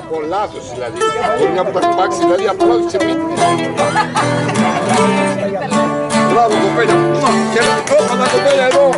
από λάθος δηλαδή. Μπορεί να μου τα χτυπάξει δηλαδή από λάθος ξεμήτρη. Μπράβο κοπέλα. Και να τα κοπέλα εδώ.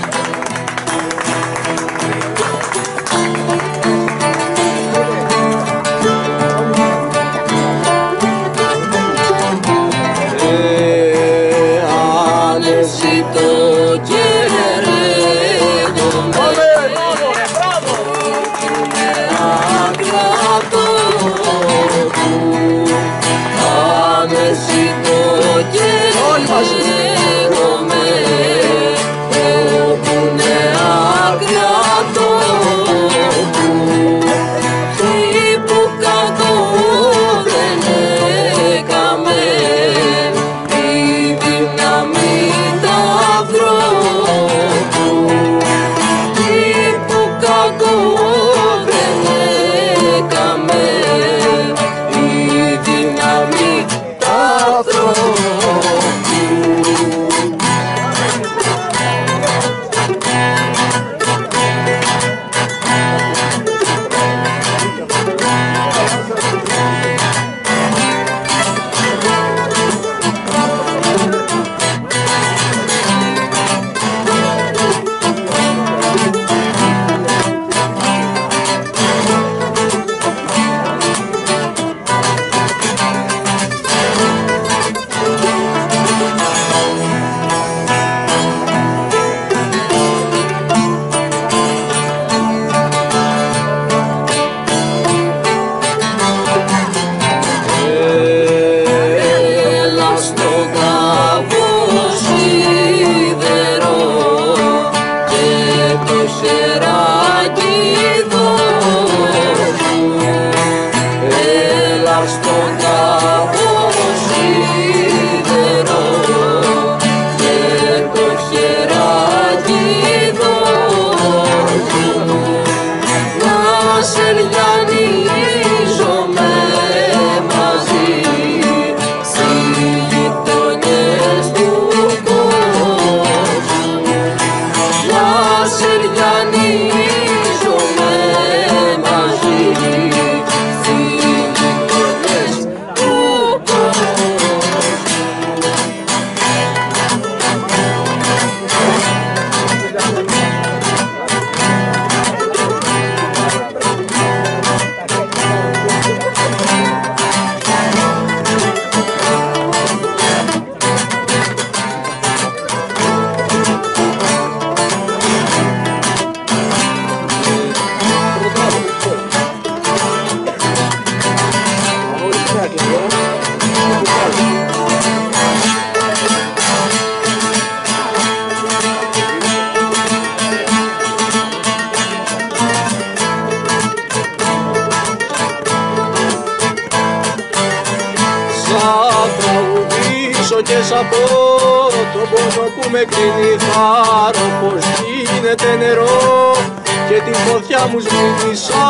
Και σ' πω τον πόνο που με κρίνει χάρω πως γίνεται νερό και τη φωτιά μου σβήνει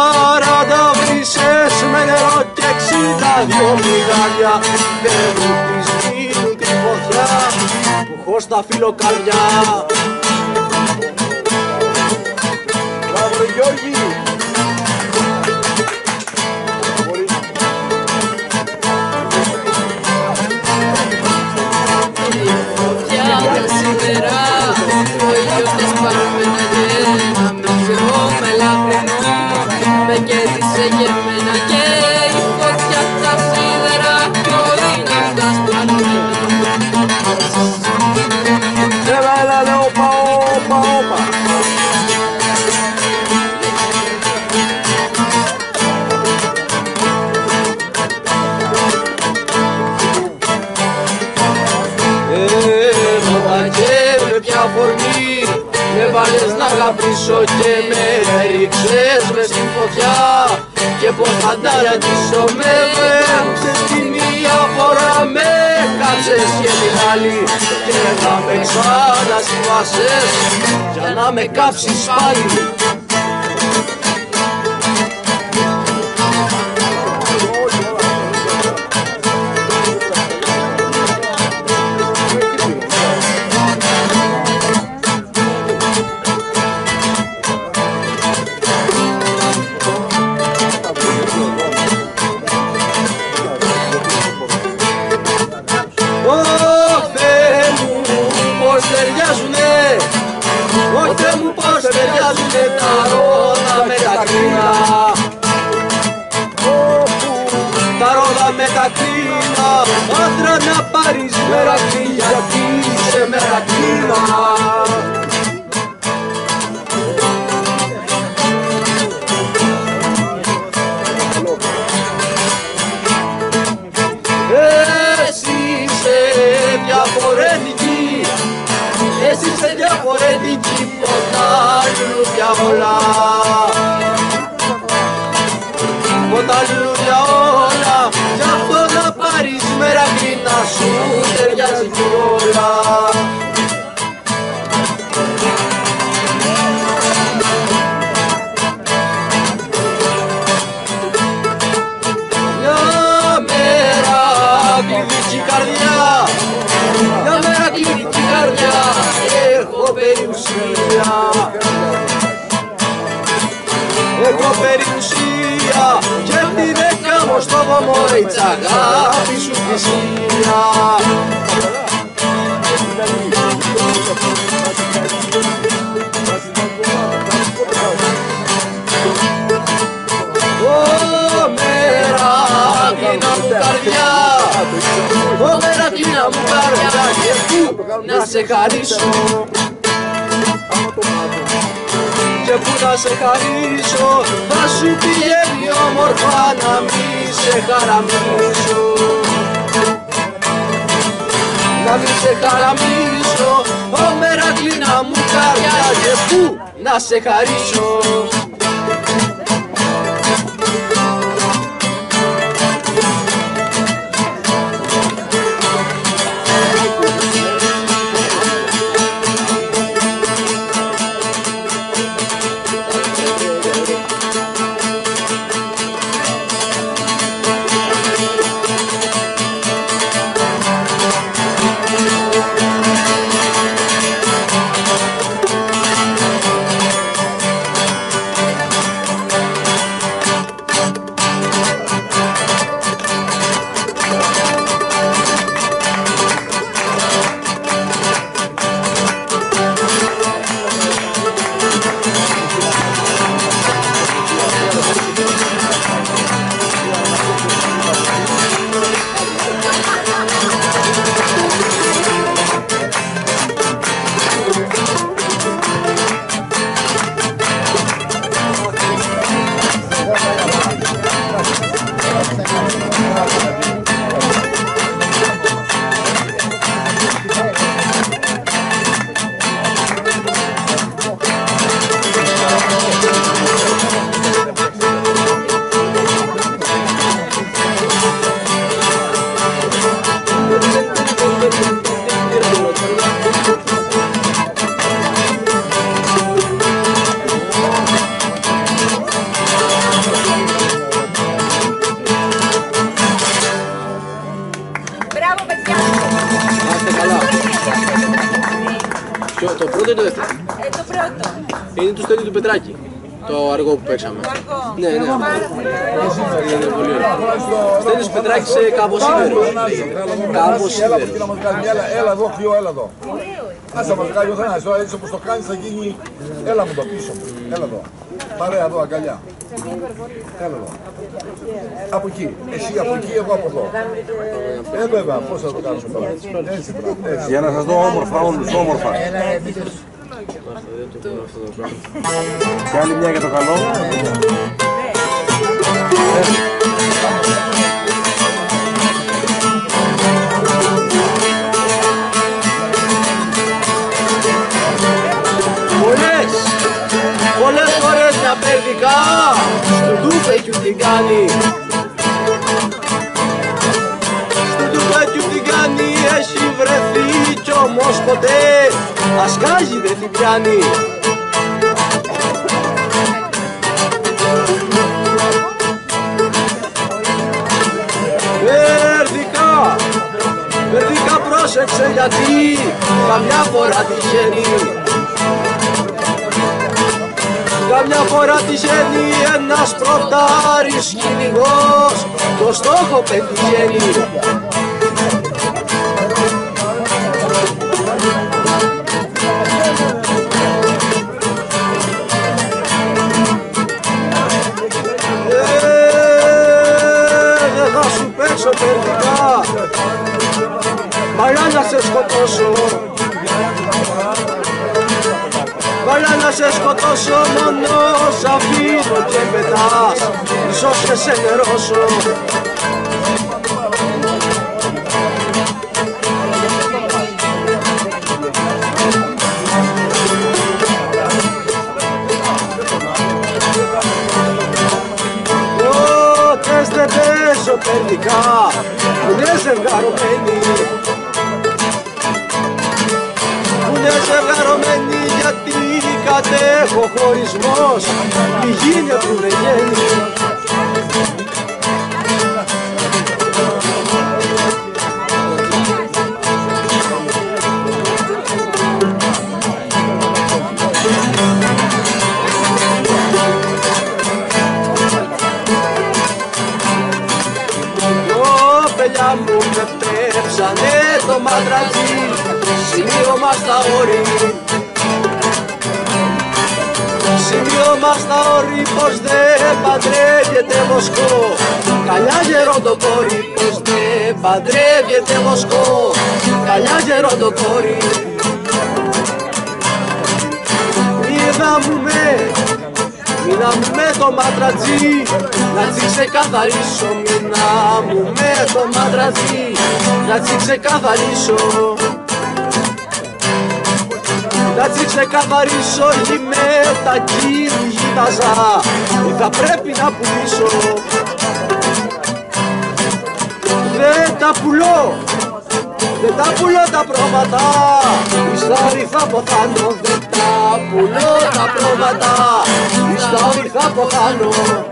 40 βρύσες με νερό και 62 μυγάλια δεν μου τη σβήνουν τη φωτιά που έχω στα φιλοκαρδιά. Μπράβο ρε Γιώργη! Με κέρδισε για μένα και η φωτιά τα σίδερα κι ο δυνατάς Έλα, όπα, όπα, όπα. Με ποια φορμή με βάλες να αγαπήσω και με ρίξες μες στην φωτιά και πως θα τα ραντήσω με βρέξες τη μία φορά με κάτσες και την άλλη και να με ξανασυμβάσες για να με κάψεις πάλι. Μερακλίνα, άντρα να πάρεις Μερακλή, γιατί είσαι Μερακλίνα. Εσύ είσαι διαφορετική, εσύ είσαι διαφορετική, ποτά λουλούδια όλα, ποτά λουλούδια όλα, γι' αυτό να πάρεις Μερακλή, να σου ταιριάζει κιόλα. Μια μέρα κλείνει την καρδιά, έχω περιουσία, έχω περιουσία και την έκαμω στο βωμό της αγάπης σου θυσία. Ω Μερακλίνα μου καρδιά, και πού να σε χαρίσω, και πού να σε χαρίσω, θα σου πηγαίνει όμορφα να μη σε χαραμίσω, να μη σε χαραμίσω. Ω Μερακλίνα μου καρδιά, και πού να σε χαρίσω. Το πρώτο ή το δεύτερο? Το πρώτο. Είναι του Στέλιου του Πετράκη. Το αργό που παίξαμε. Το αργό. Ναι, ναι. Είναι πολύ ωραίο. Στέλιος Πετράκης σε Καμποσίδερος. Καμποσίδερος. Έλα εδώ, Κλειό, έλα εδώ. Ας θα μας βγάλει ο Θανάσης, τώρα έτσι όπως το κάνεις θα γίνει... Έλα μου το πίσω μου, έλα εδώ. Παρέα εδώ, αγκαλιά. Έλα εδώ. Από εκεί, εσύ από εκεί, εγώ από εδώ. Βέβαια, πώς θα το κάνουμε τώρα. Έτσι, έτσι. Για να σας δω όμορφα, όλους όμορφα. Και άλλη μια για το καλό. Πολλές φορές μια παιδικά στο ντουφέκιου την κάνει. Στο ντουφέκιου την κάνει, έχει βρεθεί κι όμως ποτέ ασκάζει δεν την πιάνει. Περδικά πρόσεξε γιατί καμιά φορά τυχαίνει. Καμιά φορά τυχαίνει ένας πρωτάρης κυνηγός, το στόχο πετυχαίνει. Δεν θα σου παίξω παιδί σε σκοτώσω, βάλε να σε σκοτώσω, μόνο σ' αφήνω και πετάς, ίσως και σε νερώσω. Πότες δεν παίζω περνικά, που είναι ζευγαρωμένοι, που είναι ζευγαρωμένοι, γιατί κατέχω χωρισμός, πηγή είναι που δεν γίνει. Κοπελιά μου με πέψανε το μαντρατζί, σημείωμα στα όρη, σημείωμα στα όρη, πως δεν παντρεύεται βοσκό, καλιά γεροντοκόρη, πως δεν παντρεύεται βοσκό, καλιά γεροντοκόρη. Μήνα μου με το μαντρατζί, να τσι ξεκαθαρίσω, μήνα μου με το μαντρατζί, να τσι ξεκαθαρίσω, να τσι ξεκαθαρίσω, γη με τα κυνηγήταζα, ή θα πρέπει να πουλήσω. Δεν τα πουλώ, δεν τα πουλώ τα πρόβατα, στα όρη θα ποθάνω. Δεν τα πουλώ τα πρόβατα, στα όρη θα ποθάνω.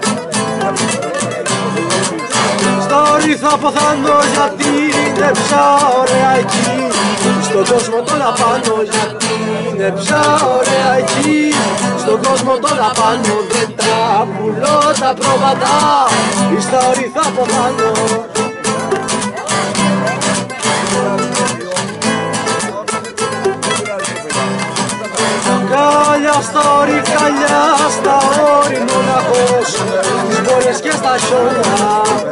Στα όρη θα ποθάνω, γιατί είναι πια ωραία εκεί, στον κόσμο τον απάνω, γιατί είναι πια ωραία εκεί, στον κόσμο τον απάνω. Δεν τα πουλώ τα πρόβατα, στα όρη θα ποθάνω. Καλιά στα όρη μοναχός, στις μπόρες και στα χιόνια,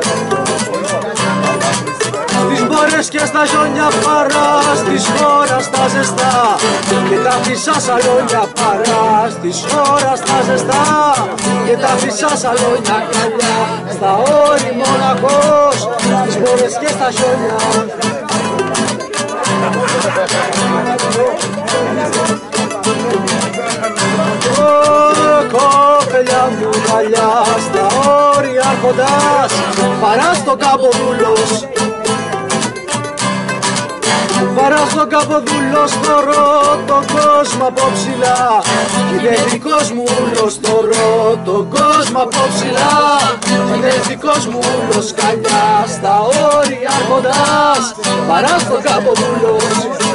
στις μπόρες και στα χιόνια, παρά στις χώρας τα ζεστά, και τα φυσά σαλόνια, παρά στις χώρας τα ζεστά, και τα φυσά σαλόνια. Καλιά στα όρη μοναχός, στις μπόρες και στα χιόνια. Κοπελιά μου καλιά στα όρια αρχοντάς, παρά στον Καποδούλος, παρά στον Καποδούλος, θωρώ τον κόσμο από ψηλά, είναι δικός μου ούλος, θωρώ τον κόσμο από ψηλά, είναι δικός μου ούλος. Καλιά στα όρια αρχοντάς, παρά στον Καποδούλος.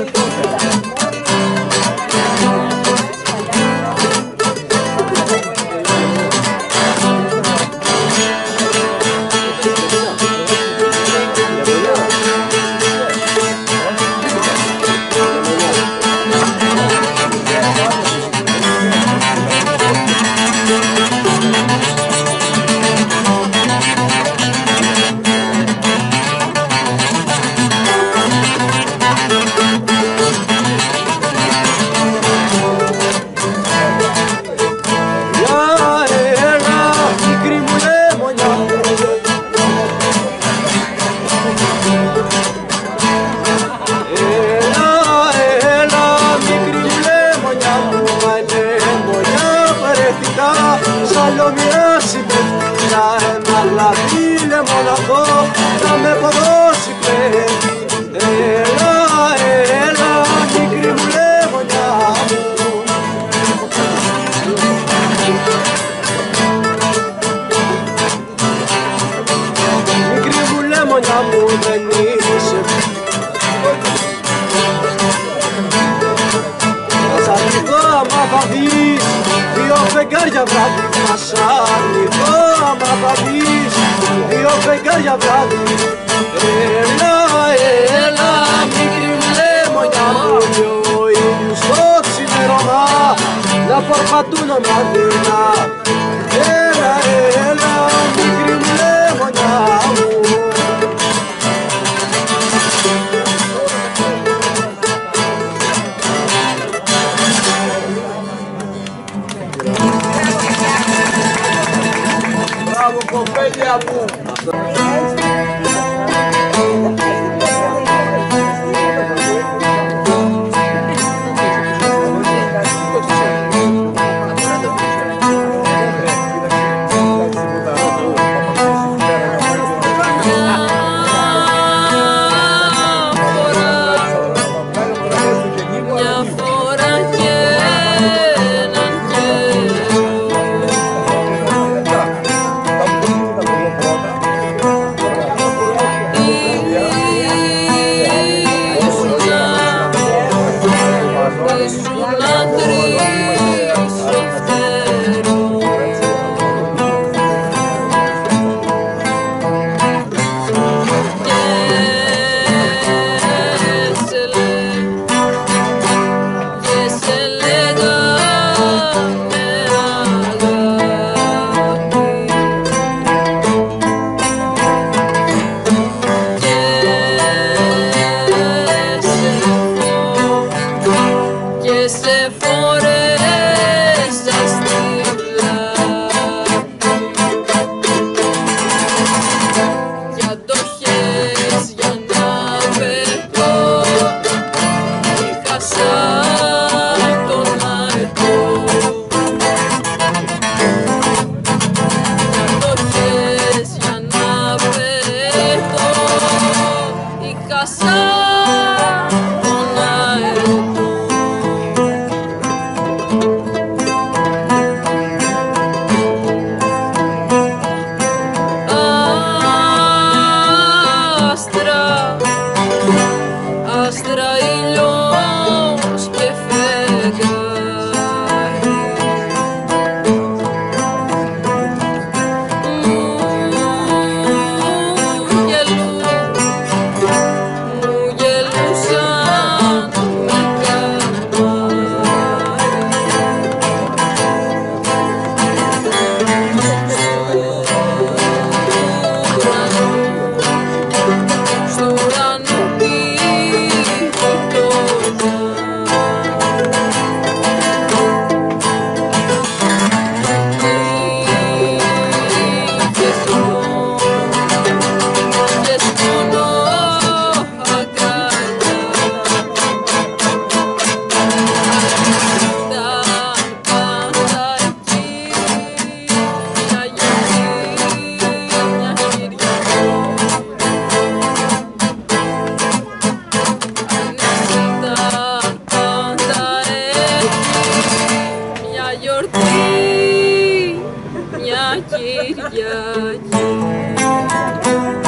Σαλομιά συμπεφτικά, ένα λαθί λεμοναδό, θα με ποδώσει πρέπει. Έλα, έλα, μικρή μου λεμονιά μου. Μικρή μου λεμονιά μου, δεν είσαι. Θα σ' αρνηθώ άμα θα δεις, δύο φεγγάρια βράδυ. Θα σ' αρνηθώ άμα θα δεις, δύο φεγγάρια βράδυ. Έλα, έλα, μικρή μου λεμονιά μου, ο ήλιος στο ξημέρωμα, να περπατούν ομαδικά. Έλα, έλα, μικρή μου λεμονιά μου. κοπέλια μου. Κυριακή.